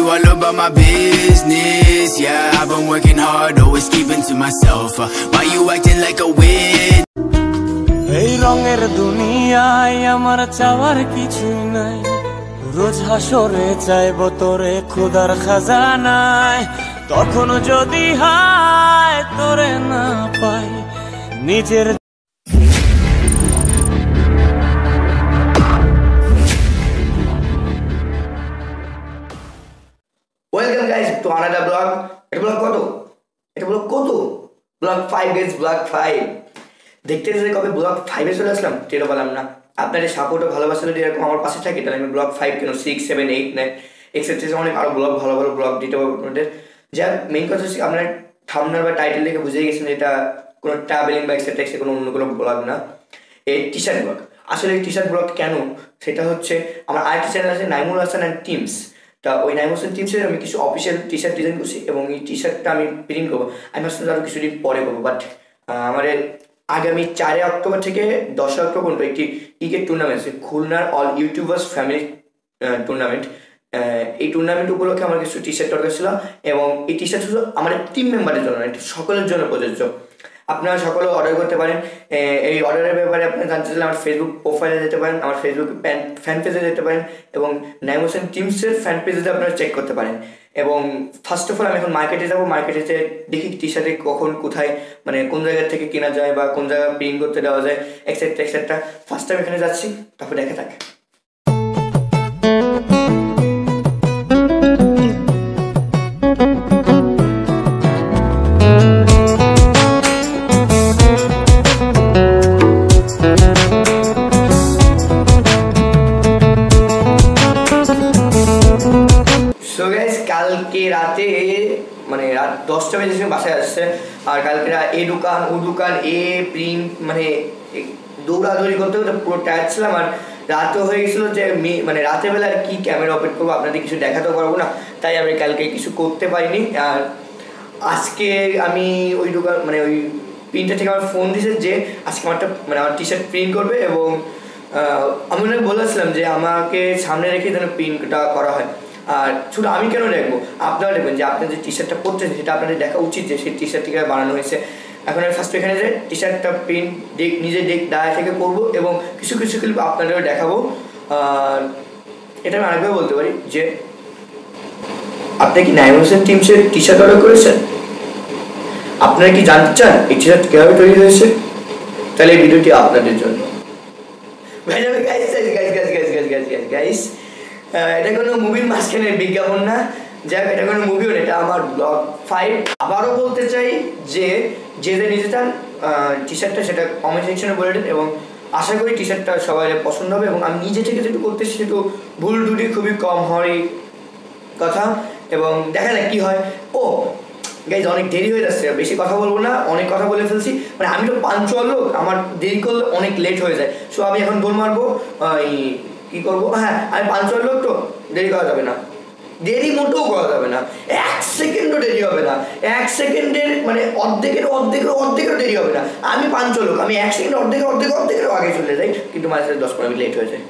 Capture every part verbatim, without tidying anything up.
you all about my business. Yeah, I've been working hard, always keeping to myself. uh, Why you acting like a witch? এই রঙের দুনিয়ায় আমার চাওয়ার কিছুই নাই, রোজ হাসরে চাইবো তোরে খোদার খাজানায়। তখনও যদি হায় তোরে না পাই নিজের। Welcome guys to another vlog. এটা vlog কত? এটা vlog কত? vlog five guys, vlog five. দেখতে দেখতে কবে vlog five এ চলে আসলাম টেরও পেলাম না। আপনাদের সাপোর্ট ও ভালোবাসা যদি এরকম আমার পাশে থাকে তাহলে আমি vlog five কেন six, seven, eight, nine etcetera অনেক আরো ব্লগ ভালো ভালো ব্লগ দিতে পারবো আপনাদের। যা মেইন কথা হচ্ছে আপনার থাম্বনেল বা টাইটেল দেখে বুঝে গেছেন এটা কোনো ট্রাভেলিং বা এক্সেট্রা এক্সেট্রা কোনো অন্য কোনো ব্লগ না, এই টি শার্ট ব্লগ। আসলে এই টি শার্ট ব্লগ কেন সেটা হচ্ছে আমার আরেকটি চ্যানেল আছে নাইমুল হাসান অ্যান্ড টিমস। তা ওই নাইমুল হাসান টিমসের আমি কিছু অফিসিয়াল টি শার্ট ডিজাইন করছি এবং এই টি শার্টটা আমি প্রিন্ট করবো। আমি ভাবছিলাম আরও কিছুদিন পরে করবো, বাট আমাদের আগামী চারই অক্টোবর থেকে দশই অক্টোবর পর্যন্ত একটি ক্রিকেট টুর্নামেন্ট আছে, খুলনার অল ইউটিউবার্স ফ্যামিলি টুর্নামেন্ট। এই টুর্নামেন্ট উপলক্ষে আমার কিছু টি শার্ট দরকার ছিল এবং এই টি শার্ট শুধু আমাদের টিম মেম্বারের জন্য, এটি সকলের জন্য প্রযোজ্য। আপনারা সকলে অর্ডার করতে পারেন। এই অর্ডারের ব্যাপারে আপনারা জানতে চাইলে আমার ফেসবুক প্রোফাইলে যেতে পারেন, আমার ফেসবুক ফ্যান পেজে যেতে পারেন এবং নাইমুল হাসান টিমসের ফ্যান পেজে আপনারা চেক করতে পারেন। এবং ফার্স্ট অফ অল আমি এখন মার্কেটে যাবো, মার্কেটে যে দেখি টি শার্টে কখন কোথায় মানে কোন জায়গা থেকে কেনা যায় বা কোন জায়গায় প্রিন্ট করতে দেওয়া যায় এক্সেট্রা এক্সেট্রা। ফার্স্ট টাইম এখানে যাচ্ছি, তারপর দেখে থাকে। কালকে রাতে মানে রাত দশটা বেজে বাসায় আসছে, আর কালকে এ দোকান ও দোকান এ প্রিন্ট মানে দৌড়াদৌড়ি করতে করতে পুরো টায়ার্ড ছিলাম। আর রাতও হয়ে গেছিলো যে মানে রাতের বেলা আর কি ক্যামেরা অপারেট করবো, আপনাদের কিছু দেখাতেও পারবো না, তাই আমি কালকে কিছু করতে পারিনি। আর আজকে আমি ওই দোকান মানে ওই প্রিন্টার থেকে আমার ফোন দিয়েছে যে আজকে আমারটা মানে আমার টি শার্ট প্রিন্ট করবে এবং আমি ওনাকে বলেছিলাম যে আমাকে সামনে রেখে যেন প্রিন্টটা করা হয়। আর শুধু আমি কেন দেখবো, আপনারা দেখবেন যে আপনার যে টি শার্টটা পরছেন সেটা আপনাদের দেখা উচিত যে সেই টি শার্টটি বানানো হয়েছে। এখন আমি ফার্স্ট এখানে যে টি শার্টটা প্রিন্ট দেখ নিজে দেখ ডায়া থেকে করবো এবং কিছু কিছু ক্লিপ আপনাদেরও দেখাবো। এটা আমি আরেকবার বলতে পারি যে আপনি কি নাইমুল হাসান টিমসের টি শার্ট অর্ডার করেছেন? আপনারা কি জানতে চান এই টি শার্ট কীভাবে তৈরি হয়েছে? তাহলে এই ভিডিওটি আপনাদের জন্য। গাইস এটা কোনো মুভির মাঝখানের বিজ্ঞাপন না, যাক এটা কোনো মুভিও না, এটা আমার ব্লগ ফাইভ। আবারও বলতে চাই যে যে যে নিতে চান টি শার্টটা সেটা কমেন্ট সেকশনে বলে দিন এবং আশা করি টি শার্টটা সবাই পছন্দ হবে। এবং আমি নিজে থেকে যেটু করতেছি সেটু ভুল ত্রুটি খুবই কম হওয়ারই কথা এবং দেখা যাক কী হয়। ও গাইজ অনেক দেরি হয়ে যাচ্ছে, বেশি কথা বলবো না, অনেক কথা বলে ফেলছি। মানে আমি তো পাঞ্চুয়াল লোক, আমার দেরি করলে অনেক লেট হয়ে যায়। সো আমি এখন গোল মারবো, কি করবো, হ্যাঁ আমি পাঞ্চুয়াল লোক তো দেরি করা যাবে না, দেরি মোটেও করা যাবে না, এক সেকেন্ডও দেরি হবে না, এক সেকেন্ডের মানে অর্ধেকের অর্ধেকের অর্ধেকেরও দেরি হবে না। আমি পাঞ্চুয়াল লোক, আমি এক সেকেন্ড অর্ধেকের অর্ধেক অর্ধেকেরও আগে চলে যাই, কিন্তু মাঝে সাথে দশ পনেরো মিনিট লেট হয়ে যায়।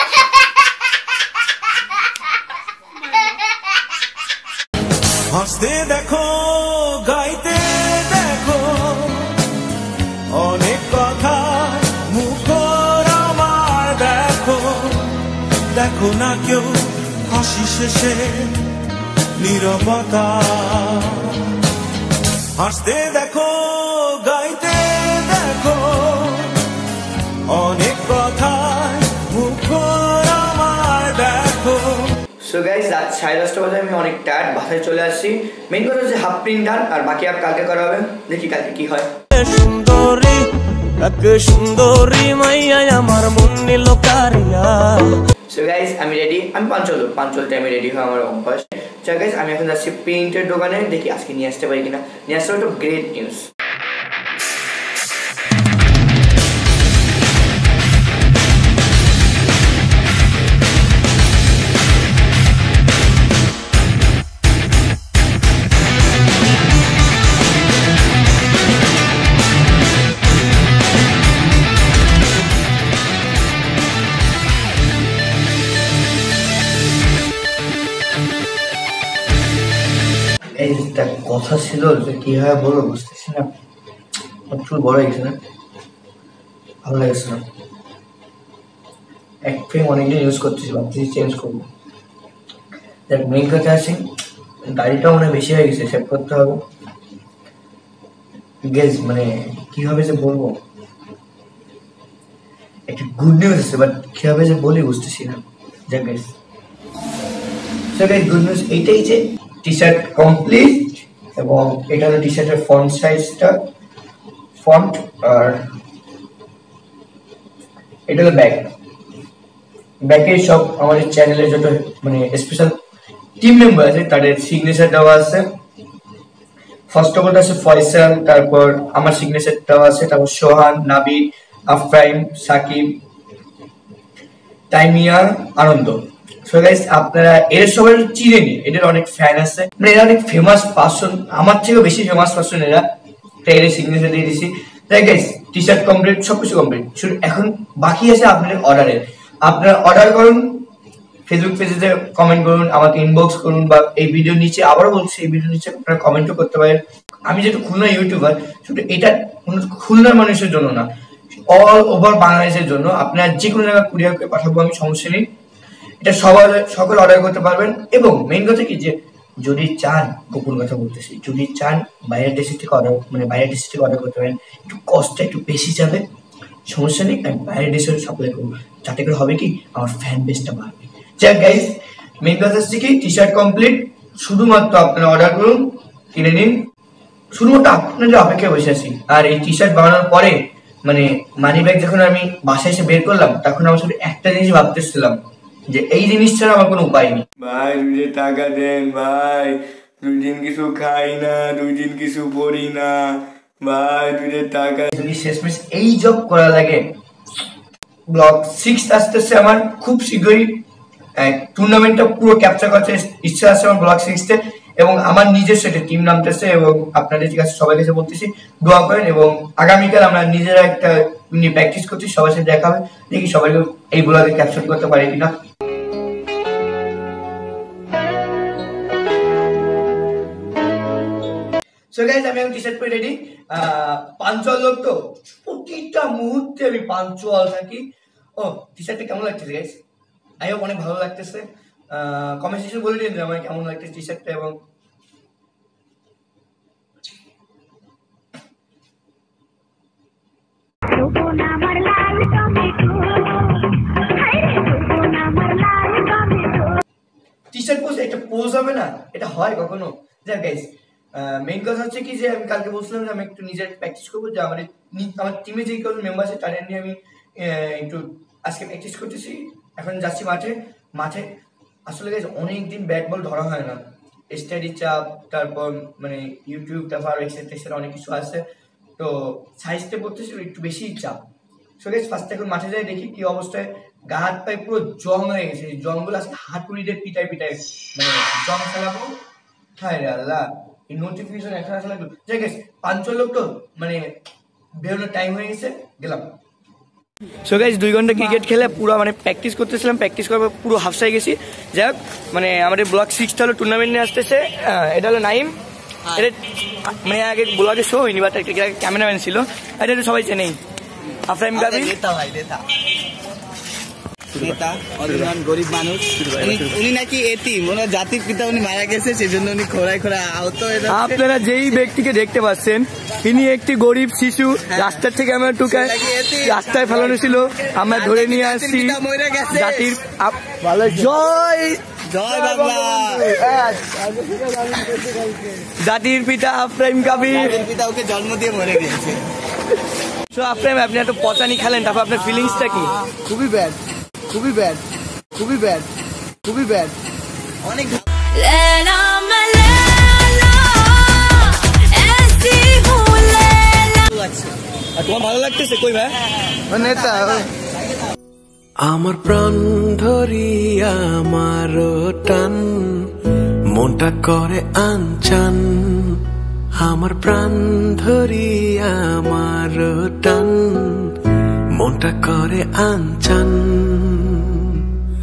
হাসতে দেখো গাইতে দেখো অনেক কথা মুখর আমার দেখো, দেখো না কেউ হাসি শেষে নীরবতা। হাসতে দেখো গাইতে দেখো অনেক কথা মুখর আমার দেখো। সো গাইস রাত সাড়ে দশটা বাজে, আমি অনেক টায়ার্ড, বাসায় চলে আসছি। মেইন কথা হচ্ছে হাফ প্রিন্ট ডান, আর বাকি আপ কালকে করা হবে, দেখি কালকে কি হয়। সুন্দরী এক সুন্দরী মাইয়া আমার মন নিল কারিয়া। সো গাইস আমি রেডি, আমি পাঞ্চল পাঞ্চল টাইমে রেডি হয় আমার অভ্যাস। সো গাইস আমি এখন যাচ্ছি প্রিন্টের দোকানে, দেখি আজকে নিয়ে আসতে পারি কিনা। নিয়ে আসতে পারি তো গ্রেট নিউজ। গাইস একটা কথা ছিল যে কিভাবে বলবো বুঝতেছি না, প্রচুর বড় হয়ে গেছে না, ভালো লাগছে না। এক ফ্রেম অনেকদিন ইউজ করতেছি, ভাবতেছি চেঞ্জ করবো। দেখ মেইন কথা আছে, গাড়িটা অনেক বেশি হয়ে গেছে, সেভ করতে হবে। গেস মানে কিভাবে যে বলবো, একটা গুড নিউজ আছে বাট কিভাবে যে বলি বুঝতেছি না। যাক guys, so guys good news এইটাই যে টি শার্ট কমপ্লিট, এবং এটা হলো টি শার্টের ফন্ট সাইজটা, ফন্ট, আর এটা হলো ব্যাক। ব্যাকে সব আমাদের চ্যানেলের যত মানে স্পেশাল টিম মেম্বার আছে তাদের সিগনেচার দেওয়া আছে। ফার্স্ট অফ অল আছে ফয়সাল, তারপর আমার সিগনেচার দেওয়া আছে, তারপর সোহান, নাবিদ, আফরাইম, সাকিব, তাইমিয়া, আনন্দ। সো গাইস আপনারা এর সবাই চিনেনি, এদের অনেক ফ্যান আছে, মানে এরা অনেক ফেমাস পার্সন, আমার থেকেও বেশি ফেমাস পার্সন এরা, তাই এর সিগনেচার দিয়ে দিছি। তাই গাইস টি শার্ট কমপ্লিট, সবকিছু কমপ্লিট, শুধু এখন বাকি আছে আপনাদের অর্ডারের। আপনারা অর্ডার করুন, ফেসবুক পেজে কমেন্ট করুন, আমাকে ইনবক্স করুন, বা এই ভিডিও নিচে আবারও বলছি এই ভিডিও নিচে আপনারা কমেন্টও করতে পারেন। আমি যেহেতু খুলনা ইউটিউবার, শুধু এটা খুলনার মানুষের জন্য না, অল ওভার বাংলাদেশের জন্য। আপনারা যে কোনো জায়গায় কুরিয়ার করে পাঠাবো আমি, সমস্যা নেই। এটা সবাই সকল অর্ডার করতে পারবেন। এবং মেইন কথা কি যে যদি চান, গোপন কথা বলতেছি, যদি চান বাইরের দেশের থেকে অর্ডার মানে বাইরের দেশের থেকে অর্ডার করতে পারেন, একটু কস্টটা একটু বেশি যাবে, সমস্যা নেই, আমি বাইরের দেশে সাপ্লাই করবো, যাতে করে হবে কি আমার ফ্যান বেসটা বাড়বে। যাক গাইস, মেইন কথা হচ্ছে কি টি শার্ট কমপ্লিট, শুধুমাত্র আপনারা অর্ডার করুন, কিনে নিন, শুধুমাত্র আপনাদের অপেক্ষায় বসে আছি। আর এই টি শার্ট বানানোর পরে মানে মানি ব্যাগ যখন আমি বাসায় এসে বের করলাম, তখন আমার শুধু একটা জিনিস ভাবতেছিলাম যে এই জিনিস ছাড়া আমার কোনো উপায় নেই। ভাই দুই যে টাকা দেন ভাই, দুই দিন কিছু খাই না, দুই দিন কিছু পড়ি না ভাই, দুই যে টাকা। যদি শেষমেশ এই জব করা লাগে, ব্লক সিক্স আসতেছে আমার খুব শীঘ্রই, টুর্নামেন্টটা পুরো ক্যাপচার করতে ইচ্ছা আছে আমার ব্লক সিক্সতে, এবং আমার নিজস্ব একটা টিম নামতেছে, এবং আপনাদের কাছে সবাই কাছে বলতেছি দোয়া করেন। এবং আগামীকাল আমরা নিজেরা একটা প্র্যাকটিস করছি, সবার সাথে দেখা হবে, দেখি সবাইকে এই ব্লগে ক্যাপচার করতে পারি কিনা। সো গাইস আমি এখন টি শার্ট পরে রেডি। পাঞ্চুয়াল লোক তো, প্রতিটা মুহূর্তে আমি পাঞ্চুয়াল থাকি। ও টি শার্টটা কেমন লাগতেছে গাইস? আই হোপ অনেক ভালো লাগতেছে। কমেন্ট সেকশনে বলে দিন যে আমার কেমন লাগতেছে টি শার্টটা। এবং টি শার্ট পোজ একটা পোজ হবে না, এটা হয় কখনো? যাক গাইস, মেইন কথা হচ্ছে কি যে আমি কালকে বলছিলাম যে আমি একটু নিজের প্র্যাকটিস করবো, যে আমার আমার টিমে যে কোনো মেম্বার আছে তাদের নিয়ে আমি একটু আজকে প্র্যাকটিস করতেছি। এখন যাচ্ছি মাঠে। মাঠে আসলে গাইস অনেকদিন ব্যাট বল ধরা হয় না, স্টাডি চাপ, তারপর মানে ইউটিউব, তারপর এক্সেট্রা অনেক কিছু আছে, তো সাইজটা পড়তেছিল একটু বেশি চাপ। সো গাইস ফার্স্ট এখন মাঠে যাই, দেখি কি অবস্থায়। গা হাত পায়ে পুরো জং হয়ে গেছে, জংগুলো আজকে হাতুড়িদের পিটাই পিটাই মানে জং ফেলাবো। হ্যাঁ রে আল্লাহ, এই নোটিফিকেশন এখন আসলে যাই গাইস, পাঁচজন লোক তো মানে বেরোনোর টাইম হয়ে গেছে, গেলাম। সো গাইস দুই ঘন্টা ক্রিকেট খেলে পুরো মানে প্র্যাকটিস করতেছিলাম, প্র্যাকটিস করার পুরো হাফসাই গেছি। যাই হোক, মানে আমাদের ব্লক সিক্সটা হলো টুর্নামেন্ট নিয়ে আসতেছে। এটা হলো নাইম, এটা মানে আগে ব্লগে শো হয়নি, বাট একটা ক্যামেরাম্যান ছিল, এটা তো সবাই চেনেই। আফরাইম গাবি নেতা, অভিমান, গরিব মানুষ, উনি নাকি এতিম, ওনার জাতির পিতা উনি মারা গেছে, সেজন্য উনি খোঁড়ায় খোঁড়ায় আহত হয়ে যাচ্ছে। আপনারা যেই ব্যক্তিকে দেখতে পাচ্ছেন, ইনি একটি গরিব শিশু, রাস্তার থেকে আমরা টুকায় রাস্তায় ফেলানো ছিল, আমরা ধরে নিয়ে আসছি। জাতির জয় জয় বাংলা, জাতির পিতা আফরাইম কাবি, জাতির পিতা ওকে জন্ম দিয়ে মরে গেছে। তো আফরাইম আপনি এত পচানি খেলেন, তারপর আপনার ফিলিংসটা কি? খুবই ব্যাড, খুবই ব্যাড, খুবই ব্যাড, খুবই ব্যাড, অনেক। তোমার ভালো লাগতেছে কই ভাই? নেতা আমার প্রাণ ধরিয়া আমার টান, মনটা করে আনচান, আমার প্রাণ ধরিয়া আমার টান, মনটা করে আনচান।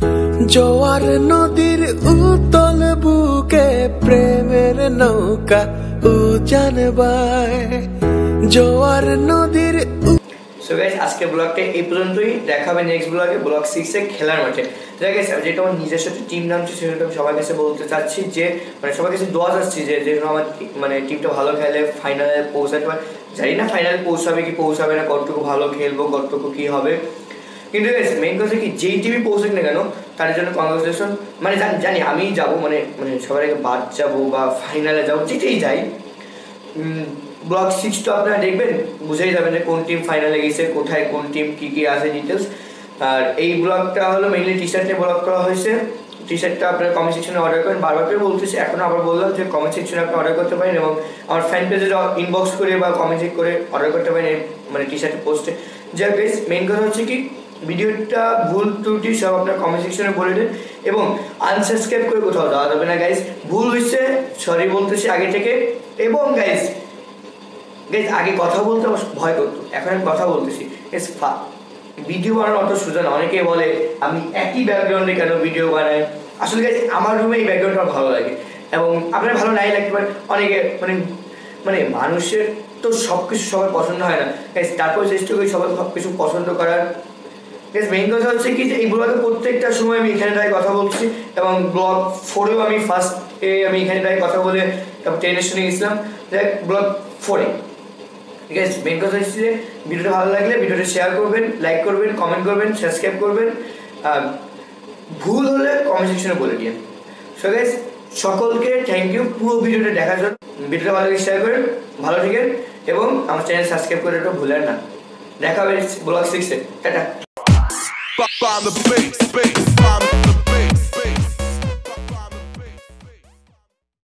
জোয়ার নদীর উতল বুকে প্রেমের নৌকা উজান বায় জোয়ার নদীর। সো গাইস আজকে ব্লগটা এই পর্যন্তই, দেখা হবে নেক্সট ব্লগে ব্লগ সিক্স এ খেলার মাঠে। গাইস যেটা আমার নিজস্ব টিম নামছে সেটা সবার কাছে বলতে চাচ্ছি যে মানে সবার কাছে দোয়া চাচ্ছি যে যেন আমার মানে টিমটা ভালো খেলে ফাইনালে পৌঁছাতে পারে। জানি না ফাইনালে পৌঁছাবে কি পৌঁছাবে না, কতটুকু ভালো খেলবো কতটুকু কি হবে, কিন্তু গাইস মেইন কথা কি যেই টিমই পৌঁছাক না কেন তার জন্য কংগ্রেচুলেশন। মানে জানি আমি যাবো মানে মানে সবার আগে বাদ যাবো বা ফাইনালে যাবো যেটাই যাই, ব্লগ সিক্স তো আপনারা দেখবেন বুঝেই যাবেন যে কোন টিম ফাইনালে গেছে, কোথায় কোন টিম কী কী আছে ডিটেলস। আর এই ব্লগটা হলো মেইনলি টি শার্ট নিয়ে ব্লগ করা হয়েছে। টি শার্টটা আপনারা কমেন্ট সেকশনে অর্ডার করেন, বারবার করে বলতেছি এখন আবার বললাম যে কমেন্ট সেকশনে আপনি অর্ডার করতে পারেন এবং আমার ফ্যান পেজে ইনবক্স করে বা কমেন্ট চেক করে অর্ডার করতে পারেন মানে টি শার্টের পোস্টে। যা বেশ মেইন কথা হচ্ছে কি ভিডিওটা ভুল ত্রুটি সব আপনার কমেন্ট সেকশনে বলে দেন এবং আনসাবস্ক্রাইব করে কোথাও যাওয়া যাবে না গাইজ, ভুল হচ্ছে সরি বলতেছি আগে থেকে। এবং গাইজ গাইজ আগে কথা বলতে আমার ভয় করতো, এখন আমি কথা বলতেছি। ভিডিও বানানো অত সোজা না, অনেকে বলে আমি একই ব্যাকগ্রাউন্ডে কেন ভিডিও বানাই। আসলে গাইজ আমার রুমে এই ব্যাকগ্রাউন্ডটা আমার ভালো লাগে এবং আপনার ভালো নাই লাগতে পারে অনেকে, মানে মানে মানুষের তো সব কিছু সবার পছন্দ হয় না গাইজ, তারপর চেষ্টা করি সবাই সব কিছু পছন্দ করার। মেইন কথা হচ্ছে কি যে এই ব্লগে প্রত্যেকটা সময় আমি এখানে দাঁড়িয়ে কথা বলছি এবং ব্লগ ফোরেও আমি ফার্স্টে আমি এখানে দাঁড়িয়ে কথা বলে তারপর টেনে শুনে গেছিলাম ব্লগ ফোরে। ঠিক আছে, মেইন কথা হচ্ছে যে ভিডিওটা ভালো লাগলে ভিডিওটা শেয়ার করবেন, লাইক করবেন, কমেন্ট করবেন, সাবস্ক্রাইব করবেন, আর ভুল হলে কমেন্ট সেকশনে বলে দিন। সো গাইস সকলকে থ্যাংক ইউ পুরো ভিডিওটা দেখার জন্য। ভিডিওটা ভালো লাগে শেয়ার করেন, ভালো থাকেন এবং আমার চ্যানেল সাবস্ক্রাইব করে একটু ভুলেন না। দেখা হবে ব্লগ সিক্সে, টাটা।